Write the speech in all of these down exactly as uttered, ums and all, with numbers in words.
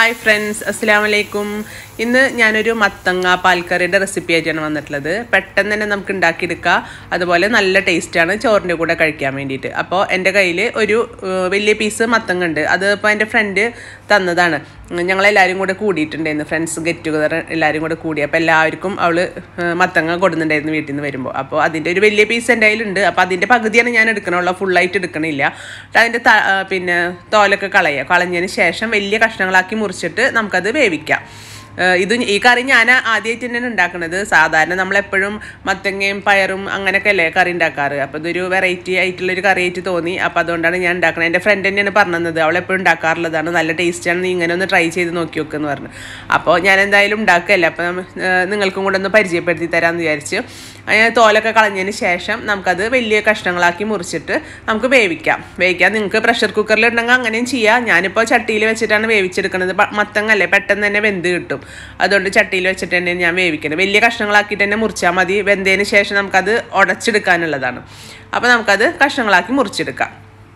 Hi friends, അസ്സലാമു അലൈക്കും. ഇന്ന് ഞാനൊരു മത്തങ്ങ പാൽക്കറിയുടെ റെസിപ്പി ആയിട്ടാണ് വന്നിട്ടുള്ളത്. പെട്ടെന്ന് തന്നെ നമുക്ക് ഉണ്ടാക്കിയെടുക്കാം, അതുപോലെ നല്ല ടേസ്റ്റാണ് ചോറിൻ്റെ കൂടെ കഴിക്കാൻ വേണ്ടിയിട്ട്. അപ്പോൾ എൻ്റെ കയ്യിൽ ഒരു വലിയ പീസ് മത്തങ്ങ ഉണ്ട്. അത് ഇപ്പോൾ എൻ്റെ ഫ്രണ്ട് തന്നതാണ്. ഞങ്ങളെല്ലാവരും കൂടെ കൂടിയിട്ടുണ്ടായിരുന്നു, ഫ്രണ്ട്സ് ഗെറ്റ് ടുഗദർ എല്ലാവരും കൂടെ കൂടി. അപ്പോൾ എല്ലാവർക്കും അവൾ മത്തങ്ങ കൊടുക്കുന്നുണ്ടായിരുന്നു വീട്ടിൽ നിന്ന് വരുമ്പോൾ. അപ്പോൾ അതിൻ്റെ ഒരു വലിയ പീസ് എൻ്റെ കയ്യിലുണ്ട്. അപ്പോൾ അതിൻ്റെ പകുതിയാണ് ഞാൻ എടുക്കണുള്ളൂ, ഫുള്ളായിട്ട് എടുക്കണില്ല. അതിൻ്റെ ത പിന്നെ തോലൊക്കെ കളയുക. കളഞ്ഞതിന് ശേഷം വലിയ കഷ്ണങ്ങളാക്കി മുറിച്ചിട്ട് നമുക്കത് വേവിക്കാം. ഇത് ഈ കറി ഞാൻ ആദ്യമായിട്ട് തന്നെയാണ് ഉണ്ടാക്കുന്നത്. സാധാരണ നമ്മളെപ്പോഴും മത്തങ്ങയും പയറും അങ്ങനെയൊക്കെ അല്ലേ കറി ഉണ്ടാക്കാറ്. അപ്പോൾ ഇതൊരു വെറൈറ്റി ആയിട്ടുള്ളൊരു കറി ആയിട്ട് തോന്നി. അപ്പോൾ അതുകൊണ്ടാണ് ഞാൻ ഉണ്ടാക്കുന്നത്. എൻ്റെ ഫ്രണ്ട് തന്നെയാണ് പറഞ്ഞത്, അവളെപ്പോഴും ഉണ്ടാക്കാറുള്ളതാണ്, നല്ല ടേസ്റ്റാണ്, നീ ഇങ്ങനെ ഒന്ന് ട്രൈ ചെയ്ത് നോക്കി വെക്കുമെന്ന് പറഞ്ഞു. അപ്പോൾ ഞാൻ എന്തായാലും ഉണ്ടാക്കുകയല്ലേ, അപ്പോൾ നിങ്ങൾക്കും കൂടെ ഒന്ന് പരിചയപ്പെടുത്തി തരാമെന്ന് വിചാരിച്ചു. അതിന് തോലൊക്കെ കളഞ്ഞതിന് ശേഷം നമുക്കത് വലിയ കഷ്ണങ്ങളാക്കി മുറിച്ചിട്ട് നമുക്ക് വേവിക്കാം. വേവിക്കാം നിങ്ങൾക്ക് പ്രഷർ കുക്കറിൽ ഉണ്ടെങ്കിൽ അങ്ങനെയും ചെയ്യാം. ഞാനിപ്പോൾ ചട്ടിയിൽ വെച്ചിട്ടാണ് വേവിച്ചെടുക്കുന്നത്. മത്തങ്ങല്ലേ പെട്ടെന്ന് തന്നെ വെന്ത് കിട്ടും. അതുകൊണ്ട് ചട്ടിയിൽ വെച്ചിട്ട് തന്നെ ഞാൻ വേവിക്കുന്നത്. വലിയ കഷ്ണങ്ങളാക്കിയിട്ട് തന്നെ മുറിച്ചാൽ മതി. വെന്തതിന് ശേഷം നമുക്കത് ഉടച്ചെടുക്കാനുള്ളതാണ്. അപ്പോൾ നമുക്കത് കഷ്ണങ്ങളാക്കി മുറിച്ചെടുക്കാം.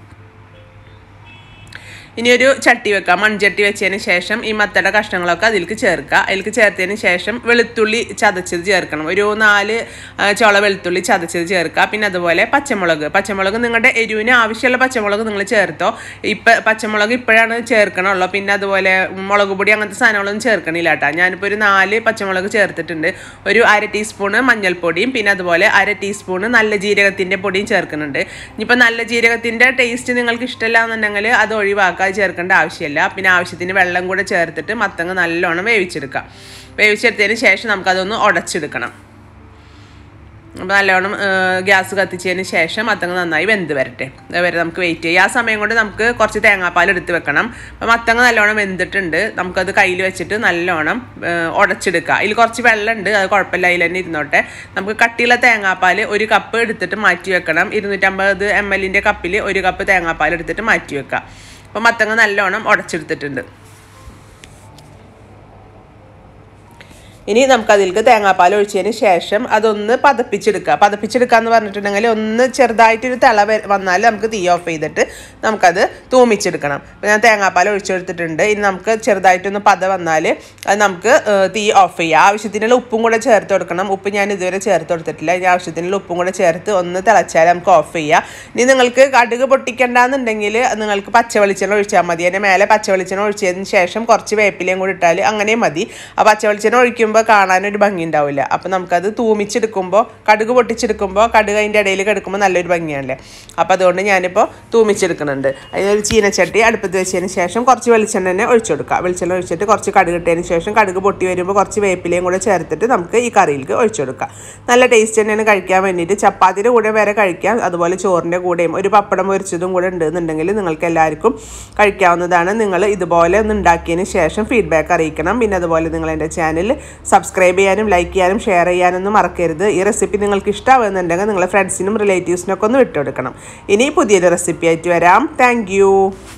ഇനിയൊരു ചട്ടി വെക്കാം. മൺചട്ടി വെച്ചതിന് ശേഷം ഈ മത്തയുടെ കഷ്ണങ്ങളൊക്കെ അതിലേക്ക് ചേർക്കുക. അതിലേക്ക് ചേർത്തതിന് ശേഷം വെളുത്തുള്ളി ചതച്ചത് ചേർക്കണം. ഒരു നാല് ചുള വെളുത്തുള്ളി ചതച്ചത് ചേർക്കുക. പിന്നെ അതുപോലെ പച്ചമുളക് പച്ചമുളക് നിങ്ങളുടെ എരിവിന് ആവശ്യമുള്ള പച്ചമുളക് നിങ്ങൾ ചേർത്തോ. ഇപ്പം പച്ചമുളക് ഇപ്പോഴാണ് ചേർക്കണുള്ളൂ. പിന്നെ അതുപോലെ മുളക് പൊടി അങ്ങനത്തെ സാധനങ്ങളൊന്നും ചേർക്കണില്ല കേട്ടോ. ഞാനിപ്പോൾ ഒരു നാല് പച്ചമുളക് ചേർത്തിട്ടുണ്ട്. ഒരു അര ടീസ്പൂണ് മഞ്ഞൾപ്പൊടിയും പിന്നെ അതുപോലെ അര ടീസ്പൂണ് നല്ല ജീരകത്തിൻ്റെ പൊടിയും ചേർക്കുന്നുണ്ട്. ഇനിയിപ്പോൾ നല്ല ജീരകത്തിൻ്റെ ടേസ്റ്റ് നിങ്ങൾക്ക് ഇഷ്ടമല്ല എന്നുണ്ടെങ്കിൽ അത് ഒഴിവാക്കുക, ചേർക്കേണ്ട ആവശ്യമില്ല. പിന്നെ ആവശ്യത്തിന് വെള്ളം കൂടെ ചേർത്തിട്ട് മത്തങ്ങ നല്ലോണം വേവിച്ചെടുക്കാം. വേവിച്ചെടുത്തതിന് ശേഷം നമുക്കതൊന്ന് ഉടച്ചെടുക്കണം. അപ്പോൾ നല്ലോണം ഗ്യാസ് കത്തിച്ചതിന് ശേഷം മത്തങ്ങ നന്നായി വെന്ത് വരട്ടെ. അതുവരെ നമുക്ക് വെയിറ്റ് ചെയ്യാം. ആ സമയം കൊണ്ട് നമുക്ക് കുറച്ച് തേങ്ങാപ്പാൽ എടുത്ത് വെക്കണം. അപ്പോൾ മത്തങ്ങ നല്ലോണം വെന്തിട്ടുണ്ട്. നമുക്കത് കയ്യിൽ വെച്ചിട്ട് നല്ലോണം ഉടച്ചെടുക്കുക. അതിൽ കുറച്ച് വെള്ളമുണ്ട്, അത് കുഴപ്പമില്ല, അതിൽ തന്നെ ഇരുന്നോട്ടെ. നമുക്ക് കട്ടിയുള്ള തേങ്ങാപ്പാൽ ഒരു കപ്പ് എടുത്തിട്ട് മാറ്റി വെക്കണം. ഇരുന്നൂറ്റമ്പത് എം എല്ലിൻ്റെ കപ്പിൽ ഒരു കപ്പ് തേങ്ങാപ്പാൽ എടുത്തിട്ട് മാറ്റി വെക്കുക. അപ്പോൾ മത്തങ്ങ നല്ലോണം ഉടച്ചെടുത്തിട്ടുണ്ട്. ഇനി നമുക്കതിലേക്ക് തേങ്ങാപ്പാൽ ഒഴിച്ചതിന് ശേഷം അതൊന്ന് പതപ്പിച്ചെടുക്കുക. പതപ്പിച്ചെടുക്കുക എന്ന് പറഞ്ഞിട്ടുണ്ടെങ്കിൽ ഒന്ന് ചെറുതായിട്ടൊരു തിള വന്നാൽ നമുക്ക് തീ ഓഫ് ചെയ്തിട്ട് നമുക്കത് തൂമിച്ചെടുക്കണം. അപ്പോൾ ഞാൻ തേങ്ങാപ്പാൽ ഒഴിച്ചെടുത്തിട്ടുണ്ട്. ഇനി നമുക്ക് ചെറുതായിട്ടൊന്ന് പത വന്നാൽ അത് നമുക്ക് തീ ഓഫ് ചെയ്യാം. ആവശ്യത്തിനുള്ള ഉപ്പും കൂടെ ചേർത്ത് കൊടുക്കണം. ഉപ്പ് ഞാൻ ഇതുവരെ ചേർത്ത് കൊടുത്തിട്ടില്ല. ഇനി ആവശ്യത്തിനുള്ള ഉപ്പും കൂടെ ചേർത്ത് ഒന്ന് തിളച്ചാൽ നമുക്ക് ഓഫ് ചെയ്യാം. ഇനി നിങ്ങൾക്ക് കടുക് പൊട്ടിക്കണ്ടെന്നുണ്ടെങ്കിൽ നിങ്ങൾക്ക് പച്ച വെളിച്ചെണ്ണ ഒഴിച്ചാൽ മതി. അതിൻ്റെ മേലെ പച്ച വെളിച്ചെണ്ണ ഒഴിച്ചതിന് ശേഷം കുറച്ച് വേപ്പിലയും കൂടി ഇട്ടാൽ അങ്ങനെയും മതി. ആ പച്ച വെളിച്ചെണ്ണ ഒഴിക്കുമ്പോൾ കാണാനൊരു ഭംഗി ഉണ്ടാവില്ല. അപ്പോൾ നമുക്കത് തൂമിച്ചെടുക്കുമ്പോൾ കടുക് പൊട്ടിച്ചെടുക്കുമ്പോൾ കടുക് അതിൻ്റെ ഇടയിൽ കിടക്കുമ്പോൾ നല്ലൊരു ഭംഗിയാണല്ലേ. അപ്പോൾ അതുകൊണ്ട് ഞാനിപ്പോൾ തൂമിച്ചെടുക്കുന്നുണ്ട്. അതിനൊരു ചീനച്ചട്ടി അടുപ്പത്ത് വെച്ചതിന് ശേഷം കുറച്ച് വെളിച്ചെണ്ണ തന്നെ ഒഴിച്ചു കൊടുക്കുക. വെളിച്ചെണ്ണ ഒഴിച്ചിട്ട് കുറച്ച് കടുക് ഇട്ടതിന് ശേഷം കടുക് പൊട്ടി വരുമ്പോൾ കുറച്ച് വേപ്പിലയും കൂടെ ചേർത്തിട്ട് നമുക്ക് ഈ കറിയിലേക്ക് ഒഴിച്ചു കൊടുക്കാം. നല്ല ടേസ്റ്റ് തന്നെയാണ് കഴിക്കാൻ വേണ്ടിയിട്ട്. ചപ്പാത്തിയുടെ കൂടെ വരെ കഴിക്കാം, അതുപോലെ ചോറിൻ്റെ കൂടെയും. ഒരു പപ്പടം പൊരിച്ചതും കൂടെ ഉണ്ടെന്നുണ്ടെങ്കിൽ നിങ്ങൾക്ക് എല്ലാവർക്കും കഴിക്കാവുന്നതാണ്. നിങ്ങൾ ഇതുപോലെ ഒന്ന് ഉണ്ടാക്കിയതിന് ശേഷം ഫീഡ്ബാക്ക് അറിയിക്കണം. പിന്നെ അതുപോലെ നിങ്ങൾ എൻ്റെ ചാനൽ സബ്സ്ക്രൈബ് ചെയ്യാനും ലൈക്ക് ചെയ്യാനും ഷെയർ ചെയ്യാനൊന്നും മറക്കരുത്. ഈ റെസിപ്പി നിങ്ങൾക്ക് ഇഷ്ടമാകുന്നുണ്ടെങ്കിൽ നിങ്ങളെ ഫ്രണ്ട്സിനും റിലേറ്റീവ്സിനൊക്കെ ഒന്ന് വിട്ടുകൊടുക്കണം. ഇനി പുതിയൊരു റെസിപ്പി ആയിട്ട് വരാം. താങ്ക്